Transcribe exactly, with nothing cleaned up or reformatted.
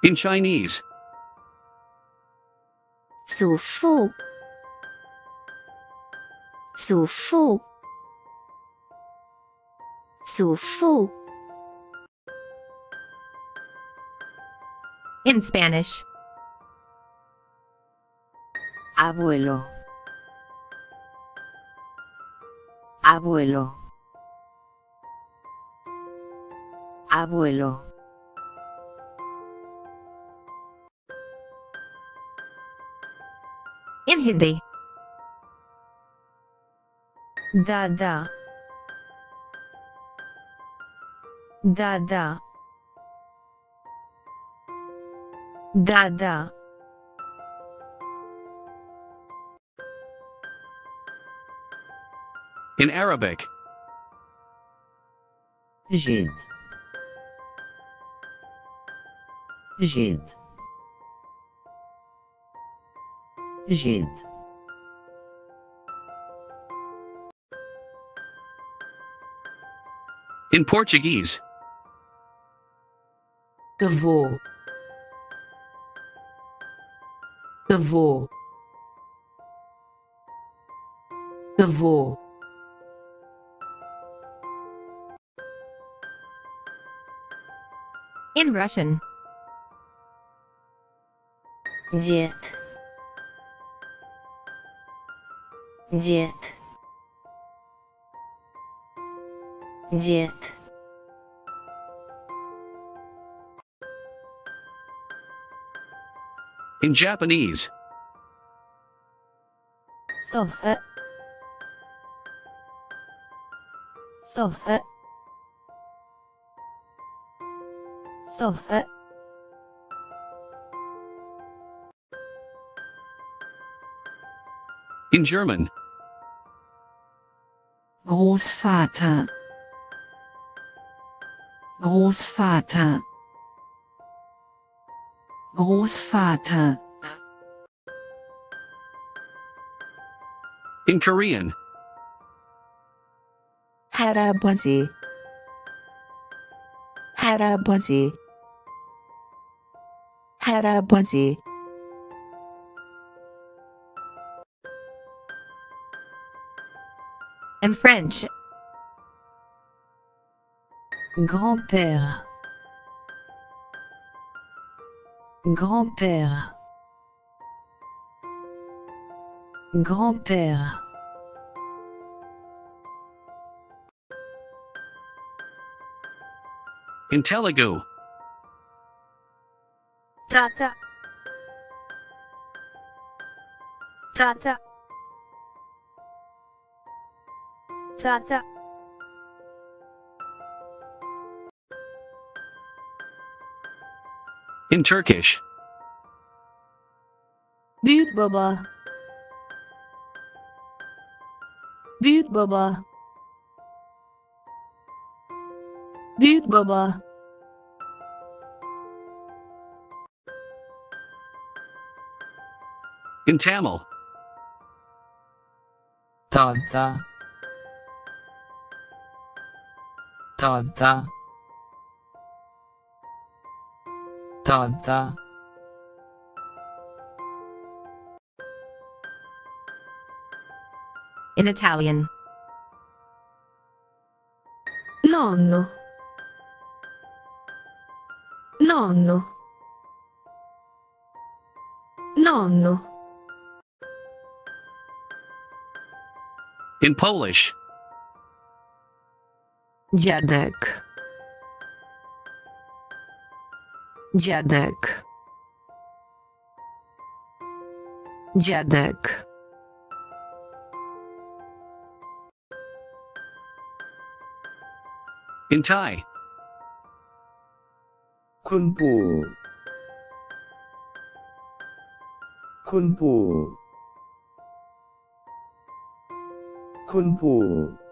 In Chinese. 祖父，祖父，祖父。 In Spanish. Abuelo, abuelo, abuelo. In Hindi. Dada, dada, dada. In Arabic. Jid, jid, jid. In Portuguese. Avô, avô, avô. In Russian. Дед, дед, дед. In Japanese. Sofa, sofa, sofa. In German. Großvater, Großvater, Großvater. In Korean. 할아버지, 할아버지, 할아버지. In French. Grand-père, grand-père, grand-père. In Telugu. Tata, tata, tata. In Turkish. Büyük baba, büyük baba, büyük baba. In Tamil. Tata, tata, tata. In Italian. Nonno, nonno, nonno. In Polish. Dziadek, dziadek, dziadek. In Thai. คุณปู่ คุณปู่ คุณปู่